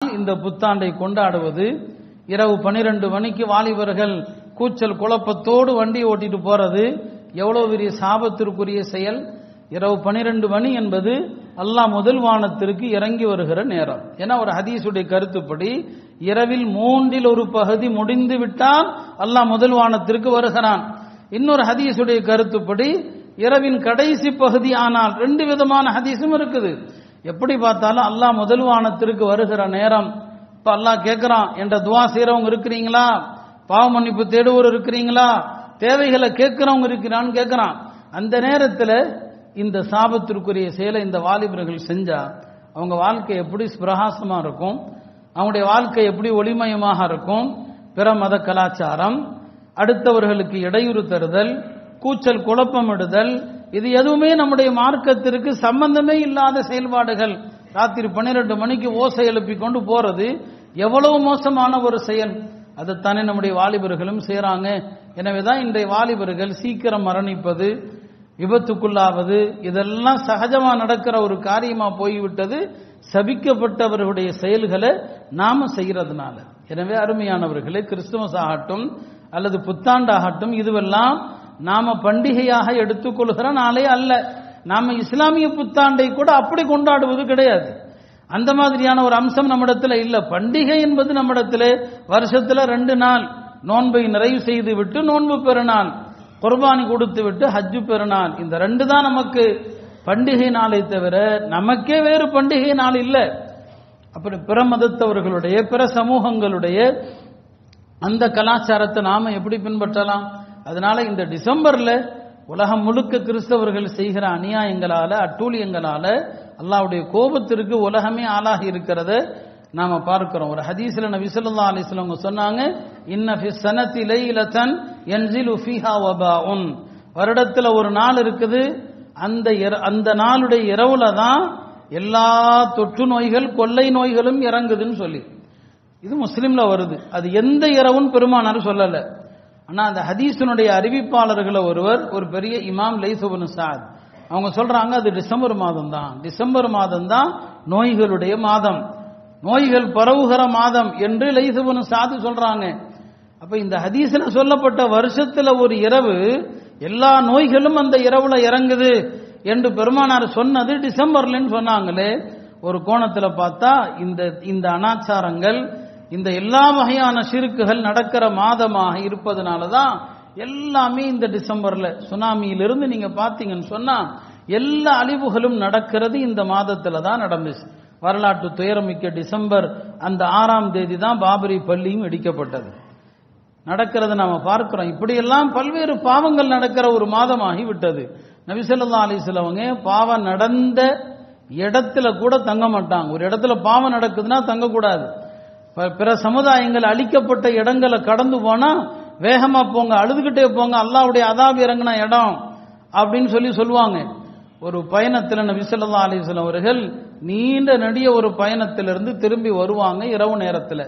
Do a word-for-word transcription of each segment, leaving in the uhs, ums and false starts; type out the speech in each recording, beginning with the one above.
இந்த புத்தாண்டை கொண்டாடுவது. இரவு பனிரெண்டு மணிக்கு வாலிபர்கள் கூச்சல் குழப்பத்தோடு வண்டி ஓட்டிட்டு போறது எவ்வளவு பெரிய சாபத்திற்குரிய செயல். இரவு பனிரெண்டு மணி என்பது அல்லாஹ் முதல் வானத்திற்கு இறங்கி வருகிற நேரம். ஏன்னா ஒரு ஹதீஸுடைய கருத்துப்படி இரவில் மூன்றில் ஒரு பகுதி முடிந்து விட்டால் அல்லாஹ் முதல் வானத்திற்கு வருகிறான். இன்னொரு ஹதீஸுடைய கருத்துப்படி இரவின் கடைசி பகுதி. ஆனால் ரெண்டு விதமான ஹதீஸும் இருக்குது. எப்படி பார்த்தாலும் அல்லாஹ் முதல் வானத்திற்கு வருகிற நேரம். இப்ப அல்லாஹ் கேட்கிறான், என்ற துவா செய்யறவங்க இருக்கிறீங்களா, பாவ மன்னிப்பு தேடுவோர் இருக்கிறீங்களா, தேவைகளை கேட்கிறவங்க இருக்கிறான்னு கேட்கிறான். அந்த நேரத்தில் இந்த சாபத்திற்குரிய செயலை இந்த வாலிபர்கள் செஞ்சா அவங்க வாழ்க்கை எப்படி பிரகாசமா இருக்கும், அவங்களுடைய வாழ்க்கை எப்படி ஒளிமயமாக இருக்கும். பிற மத கலாச்சாரம், அடுத்தவர்களுக்கு இடையூறு தருதல், கூச்சல் குழப்பமிடுதல், இது எதுவுமே நம்முடைய மார்க்கத்திற்கு சம்பந்தமே இல்லாத செயல்பாடுகள். ராத்திரி பன்னிரண்டு மணிக்கு ஓசை எழுப்பி கொண்டு போறது எவ்வளவு மோசமான ஒரு செயல். அதைத்தானே நம்முடைய வாலிபர்களும் செய்யறாங்க. எனவேதான் இன்றைய வாலிபர்கள் சீக்கிரம் மரணிப்பது, விபத்துக்குள்ளாவது, இதெல்லாம் சகஜமா நடக்கிற ஒரு காரியமா போய்விட்டது, சபிக்கப்பட்டவர்களுடைய செயல்களை நாம செய்யறதுனால. எனவே அருமையானவர்களே, கிறிஸ்துமஸ் ஆகட்டும் அல்லது புத்தாண்டாகட்டும், இதுவெல்லாம் நாம பண்டிகையாக எடுத்துக்கொள்கிற நாளே அல்ல. நாம இஸ்லாமிய புத்தாண்டை கூட அப்படி கொண்டாடுவது கிடையாது. அந்த மாதிரியான ஒரு அம்சம் நம்மிடத்துல இல்ல. பண்டிகை என்பது நம்மிடத்துல வருஷத்துல ரெண்டு நாள், நோன்பை நிறைவு செய்து விட்டு நோன்பு பெருநாள், குர்பானி கொடுத்து விட்டு ஹஜ்ஜு பெருநாள், இந்த ரெண்டு தான் நமக்கு பண்டிகை நாளை தவிர நமக்கே வேறு பண்டிகை நாள் இல்லை. அப்படி பிற மதத்தவர்களுடைய பிற சமூகங்களுடைய அந்த கலாச்சாரத்தை நாம எப்படி பின்பற்றலாம்? அதனால இந்த டிசம்பர்ல உலகம் முழுக்க கிறிஸ்தவர்கள் செய்கிற அநியாயங்களால அட்டூழியங்களால அல்லாஹ்வுடைய கோபத்திற்கு உலகமே ஆளாகி இருக்கிறத நாம பார்க்கிறோம். ஒரு ஹதீஸ்ல நபி ஸல்லல்லாஹு அலைஹி வஸல்லம் சொன்னாங்க, இன்ன ஃபிஸ் ஸனதி லைலத்தன் யன்ஸிலு ஃபீஹா வபாஉன், வருடத்துல ஒரு நாள் இருக்குது, அந்த அந்த நாளுடைய இரவுல தான் எல்லா தொற்று நோய்கள் கொள்ளை நோய்களும் இறங்குதுன்னு சொல்லி இது முஸ்லிம்ல வருது. அது எந்த இரவுன்னு பெருமானார் சொல்லல. ஆனா அந்த ஹதீஸினுடைய அறிவிப்பாளர்களை ஒருவர், ஒரு பெரிய இமாம் லைஸ் இப்னு சஅத், அவங்க சொல்றாங்க அது டிசம்பர் மாதம் தான், டிசம்பர் மாதம் தான் நோய்களுடைய மாதம், நோய்கள் பரவுகிற மாதம் என்று லைஸ் இப்னு சஅத் சொல்றாங்க. அப்ப இந்த ஹதீஸ்ல சொல்லப்பட்ட வருஷத்துல ஒரு இரவு எல்லா நோய்களும் அந்த இரவுல இறங்குது என்று பெருமானார் சொன்னது டிசம்பர்லன்னு சொன்னாங்களே. ஒரு கோணத்துல பார்த்தா இந்த இந்த அனாச்சாரங்கள், இந்த எல்லா வகையான சிறுக்குகள் நடக்கிற மாதமாக இருப்பதனாலதான் எல்லாமே இந்த டிசம்பர்ல, சுனாமியிலிருந்து நீங்க பாத்தீங்கன்னு சொன்னா எல்லா அழிவுகளும் நடக்கிறது இந்த மாதத்துல தான் நடந்துச்சு. வரலாற்று துயரமிக்க டிசம்பர் அந்த ஆறாம் தேதி தான் பாபரி பள்ளியும் இடிக்கப்பட்டது. நடக்கிறது நாம பார்க்கிறோம். இப்படியெல்லாம் பல்வேறு பாவங்கள் நடக்கிற ஒரு மாதமாகி விட்டது. நபி ஸல்லல்லாஹு அலைஹி வஸல்லம் பாவம் நடந்த இடத்துல கூட தங்க மாட்டாங்க. ஒரு இடத்துல பாவம் நடக்குதுன்னா தங்கக்கூடாது. பிற சமுதாயங்கள் அழிக்கப்பட்ட இடங்களை கடந்து போனா வேகமா போங்க, அழுதுகிட்டே போங்க, அல்லாஹ்வுடைய அதாப் இறங்கின இடம் அப்படின்னு சொல்லி சொல்லுவாங்க. ஒரு பயணத்தில் நபி ஸல்லல்லாஹு அலைஹி வஸல்லம் அவர்கள் நீண்ட நெடிய ஒரு பயணத்திலிருந்து திரும்பி வருவாங்க. இரவு நேரத்தில்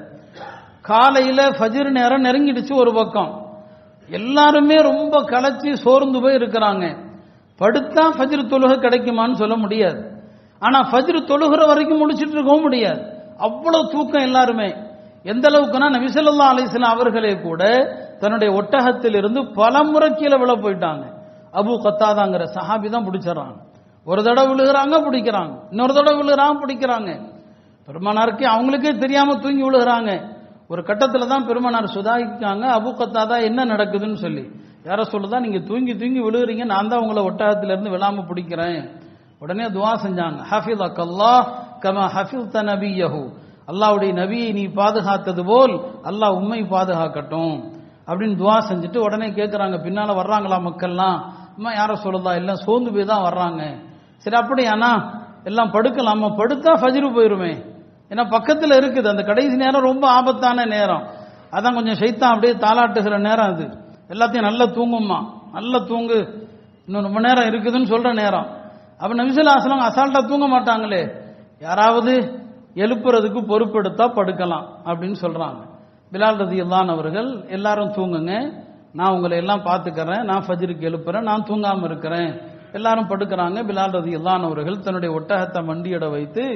காலையில ஃபஜ்ர் நேரம் நெருங்கிடுச்சு. ஒரு பக்கம் எல்லாருமே ரொம்ப களைச்சி சோர்ந்து போய் இருக்கிறாங்க. படுத்தா ஃபஜ்ர் தொழுகை கிடைக்குமான்னு சொல்ல முடியாது. ஆனா ஃபஜ்ர் தொழுகிற வரைக்கும் முடிச்சிட்டு இருக்கவும் முடியாது. அவ்வளவு தூக்கம் எல்லாருமே. எந்த அளவுக்குன்னா நபி ஸல்லல்லாஹு அலைஹி வஸல்லம் அவர்களே கூட தன்னுடைய ஒட்டகத்தில் இருந்து பல முறை கீழே விழ போயிட்டாங்க. அபு கத்தாதாங்கிற சஹாபி தான் பிடிச்சிடறாங்க. ஒரு தடவை விழுகிறாங்க பிடிக்கிறாங்க, இன்னொரு தடவை விழுகிறாங்க பிடிக்கிறாங்க. பெருமானாருக்கு அவங்களுக்கே தெரியாம தூங்கி விழுகிறாங்க. ஒரு கட்டத்துல தான் பெருமானார் சுதாரிக்காங்க, அபு கத்தாதா என்ன நடக்குதுன்னு சொல்லி. யார சொல்லுதான், நீங்க தூங்கி தூங்கி விழுகிறீங்க, நான் தான் உங்களை ஒட்டகத்திலிருந்து விழாம பிடிக்கிறேன். உடனே துவா செஞ்சாங்க, ஹஃபிதக்கல்லாஹ் கமா ஹஃபித நபியஹு, அல்லாஹ்வுடைய நபியை நீ பாதுகாத்தது போல் அல்லாஹ் உம்மை பாதுகாக்கட்டும் அப்படின்னு துவா செஞ்சுட்டு உடனே கேட்கிறாங்க, பின்னால வர்றாங்களா மக்கள்லாம்? அம்மா யார சொல்லுதா, எல்லாம் சோர்ந்து போய் தான் வர்றாங்க. சரி அப்படியானா எல்லாம் படுக்கலாமா? படுத்தா ஃபஜ்ரு போயிருமே, ஏன்னா பக்கத்துல இருக்குது. அந்த கடைசி நேரம் ரொம்ப ஆபத்தான நேரம், அதான் கொஞ்சம் ஷைத்தான் அப்படியே தாளாட்டுகிற நேரம் அது. எல்லாத்தையும் நல்லா தூங்குமா, நல்லா தூங்கு, இன்னும் ரொம்ப நேரம் இருக்குதுன்னு சொல்ற நேரம். அப்ப நபி ஸல்லல்லாஹு அலைஹி வஸல்லம் அசால்ட்டா தூங்க மாட்டாங்களே, யாராவது எழுப்புறதுக்கு பொறுப்பெடுத்தா படுக்கலாம் அப்படின்னு சொல்றாங்க. பிலால் ரலியல்லாஹு அன்ஹு அவர்கள் எல்லாரும் தூங்குங்க, நான் உங்களை எல்லாம் பார்த்துக்கிறேன், நான் ஃபஜ்ருக்கு எழுப்புறேன், நான் தூங்காம இருக்கிறேன். எல்லாரும் படுக்கிறாங்க. பிலால் ரலியல்லாஹு அன்ஹு அவர்கள் தன்னுடைய ஒட்டகத்தை மண்டியிட வைத்து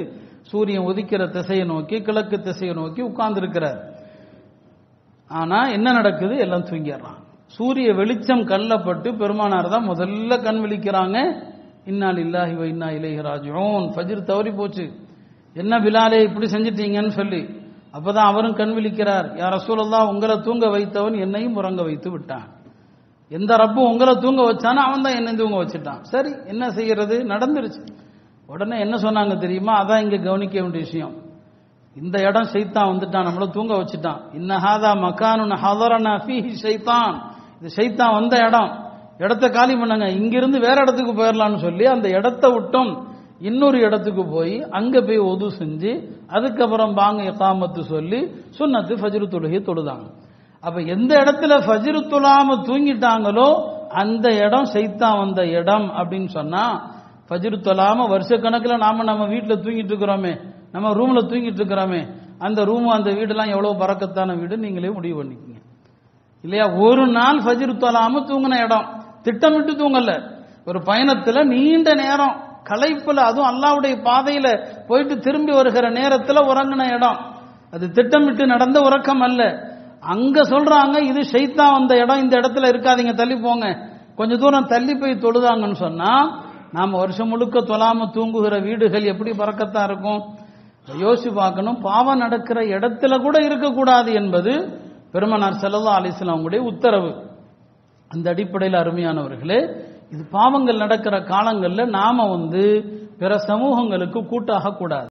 சூரியன் உதிக்கிற திசையை நோக்கி கிழக்கு திசையை நோக்கி உட்கார்ந்து இருக்கிறார். ஆனா என்ன நடக்குது? எல்லாம் தூங்கிடுறான். சூரிய வெளிச்சம் கல்லப்பட்டு பெருமானார் தான் முதல்ல கண் விழிக்கிறாங்க. இன்னா லில்லாஹி வ இன்னா இலைஹி ராஜிஊன். ஃபஜ்ர் தவறி போச்சு, என்ன பிலாலே இப்படி செஞ்சிட்டீங்கன்னு சொல்லி. அப்பதான் அவரும் கண் விழிக்கிறார். யா ரசூலல்லாஹ், உங்களை தூங்க வைத்தவன் என்னையும் உறங்க வைத்து விட்டான். எந்த ரப்பு உங்களை தூங்க வச்சானோ அவன் தான் என்னை தூங்க வச்சுட்டான். சரி, என்ன செய்யறது? நடந்துருச்சு. உடனே என்ன சொன்னாங்க தெரியுமா? அதான் இங்க கவனிக்க வேண்டிய விஷயம். இந்த இடம் ஷைத்தான் வந்துட்டான், நம்மள தூங்க வச்சுட்டான். இன்னஹாதா மகானுன் ஹதரனா ஃபீஹி ஷைத்தான். இது ஷைத்தான் வந்த இடம், இடத்த காலி பண்ணுங்க, இங்கிருந்து வேற இடத்துக்கு போயிடலாம்னு சொல்லி அந்த இடத்த விட்டும் இன்னொரு இடத்துக்கு போய் அங்க போய் ஒது செஞ்சு அதுக்கப்புறம் பாங்க இகாமத்து சொல்லி சுன்னத்து ஃபஜ்ரு தொழுகை தொழுதாங்க. அப்ப எந்த இடத்துல ஃபஜ்ரு தொழாம தூங்கிட்டாங்களோ அந்த இடம் ஷைத்தான் வந்த இடம் அப்படின்னு சொன்னா, ஃபஜ்ரு தொழாம வருஷ கணக்கில் நாம நம்ம வீட்டில் தூங்கிட்டு இருக்கிறோமே, நம்ம ரூம்ல தூங்கிட்டு இருக்கிறோமே, அந்த ரூம் அந்த வீடெல்லாம் எவ்வளவு பரக்கத்தான வீடு நீங்களே முடிவு பண்ணிக்கோங்க இல்லையா? ஒரு நாள் ஃபஜ்ரு தொழாம தூங்கின இடம், திட்டமிட்டு தூங்கல, ஒரு பயணத்துல நீண்ட நேரம் களைப்புல, அதுவும் அல்லாஹ்வுடைய பாதையில போயிட்டு திரும்பி வருகிற நேரத்துல உறங்கின இடம், அது திட்டமிட்டு நடந்த உறக்கம் அல்ல. அங்க சொல்றாங்க இது ஷைத்தான் வந்த இடம், இந்த இடத்துல இருக்காதீங்க, தள்ளி போங்க. கொஞ்ச தூரம் தள்ளி போய் தொழுதாங்கன்னு சொன்னா, நாம வருஷம் முழுக்க தொழாம தூங்குகிற வீடுகள் எப்படி பறக்கத்தா இருக்கும்? யோசிச்சு பார்க்கணும். பாவம் நடக்கிற இடத்துல கூட இருக்கக்கூடாது என்பது பெருமானார் ஸல்லல்லாஹு அலைஹி வஸல்லம் உடைய உத்தரவு. அந்த அடிப்படையில் அருமையானவர்களே, இது பாவங்கள் நடக்கிற காலங்கள்ல நாம வந்து பிற சமூகங்களுக்கு கூட்டாக கூடாது.